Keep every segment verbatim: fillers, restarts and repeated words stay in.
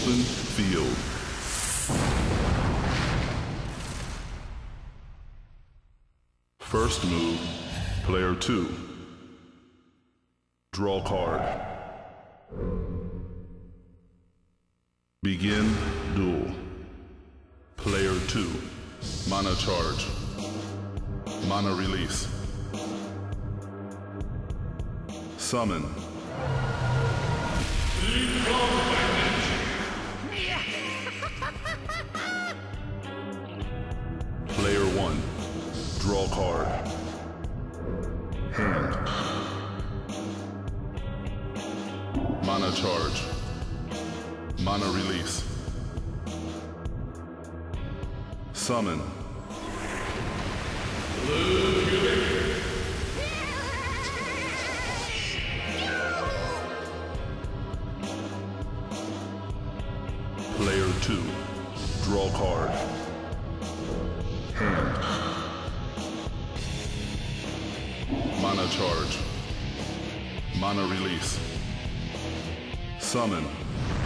Open field. First move, player two. Draw card. Begin duel. Player two. Mana charge. Mana release. Summon. Player one. Draw card. Hand. Mana charge. Mana release. Summon. Player two. Draw card. Hand. Mana charge. Mana release. Summon.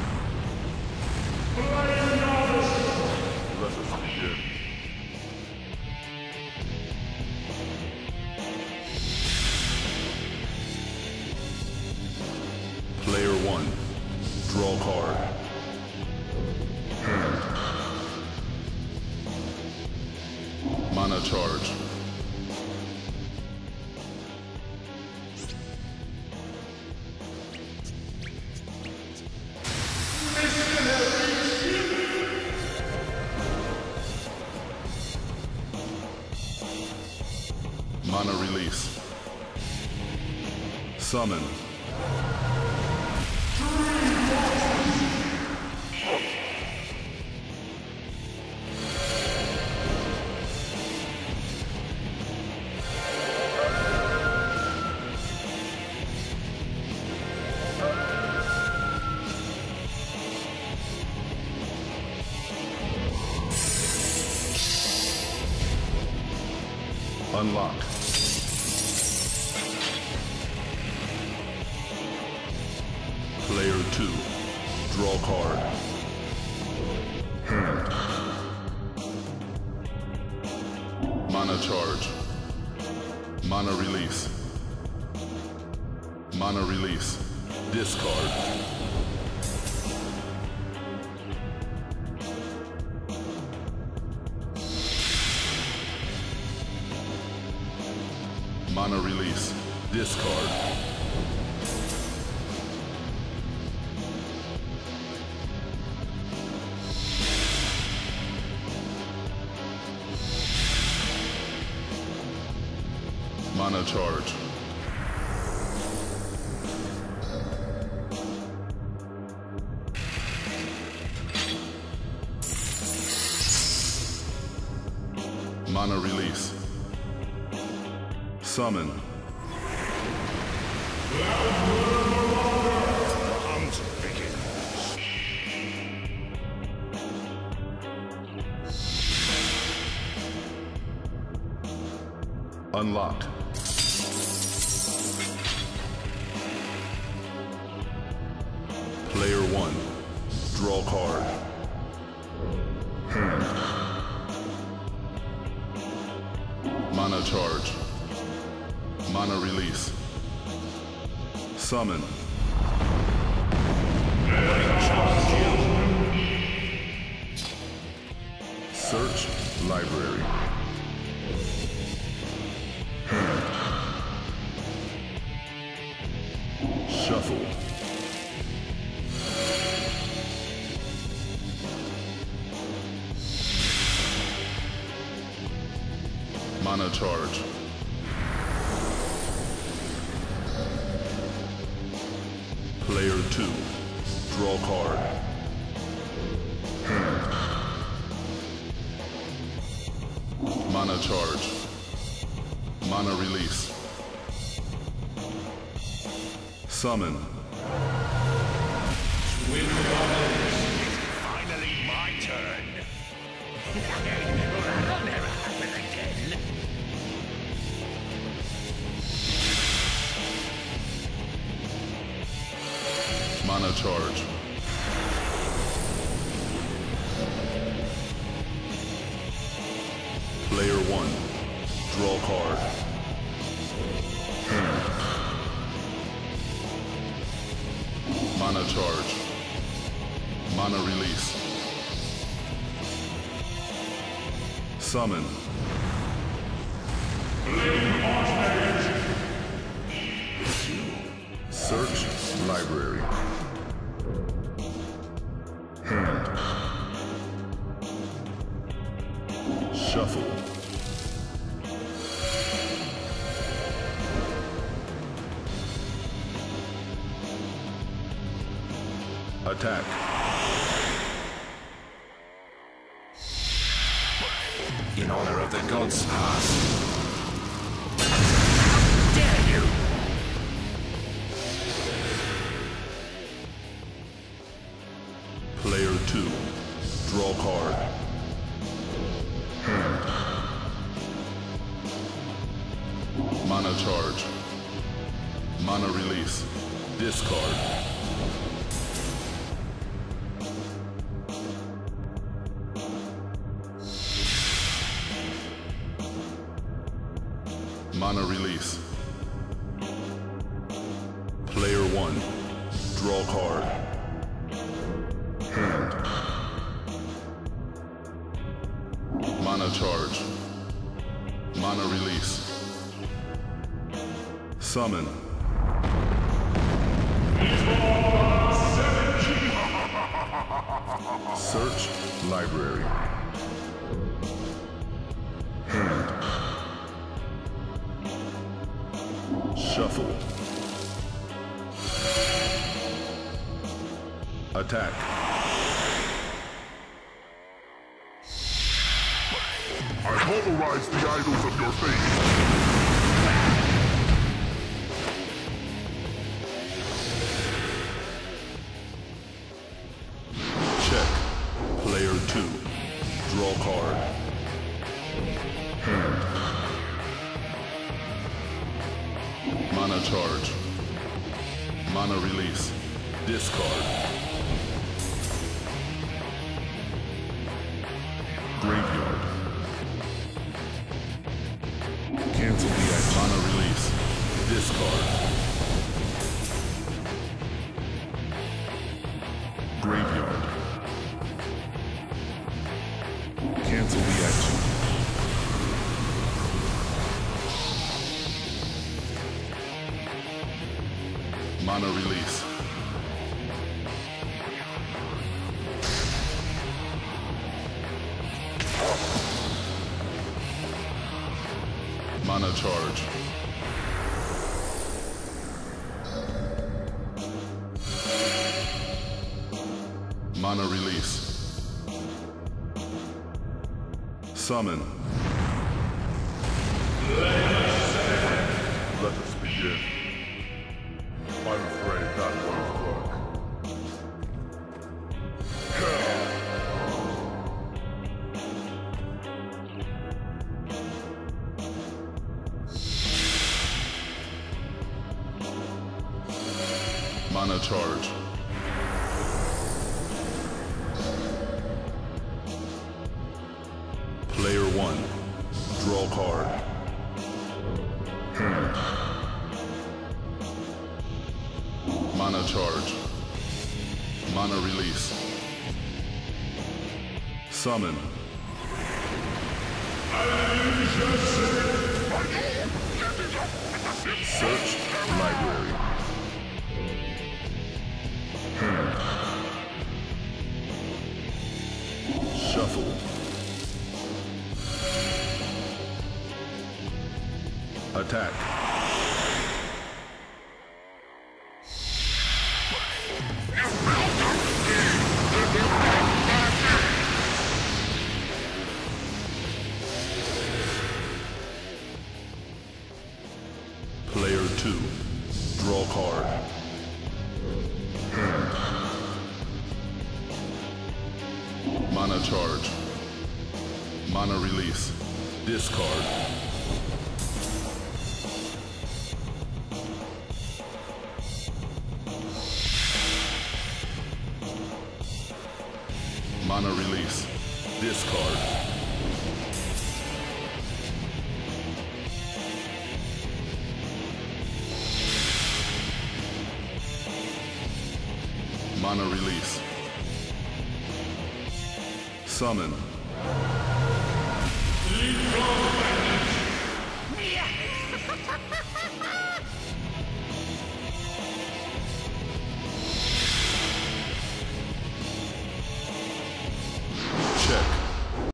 Let us begin. Player one. Draw card. Hand. Mana charge. Mana release. Summon. Unlock. Player two. Draw card. Hand. Mana charge. Mana release. Mana release. Discard. Mana release. Discard. Mana charge. Mana release. Summon. Hunt begins. Unlocked. Player one. Draw card. Hand. Mana charge. Mana release. Summon. Search library. Hand. Shuffle. Mana charge. Player two. Draw card. Hand. Mana charge. Mana release. Summon. Finally my turn. That'll never happen again. Mana charge. Mana release. Summon. Search library. Hand. Shuffle. Attack. In honor of the gods, pass. Dare you! Player two. Draw card. Hand. Mana charge. Mana release. Discard. Mana release. Player one. Draw card. Hand. Mana charge. Mana release. Summon. Search library. Hand. Shuffle. Attack. I pulverize the idols of your faith. Check. Player two. Draw card. Hand. Mana charge. Mana release. Discard. Graveyard. Cancel the action. Mana release. Discard. Graveyard. Cancel the action. Mana release. Mana charge. Mana release. Summon. Let us begin. I'm afraid that won't work. Mana charge. Player one. Draw card. Hand. Mana charge. Mana release. Summon. Search library. Hand. Shuffle. Attack. Player two. Draw card. Hand. Mana charge. Mana release. Discard. Mana release. Discard. Mana release. summon. Lead God!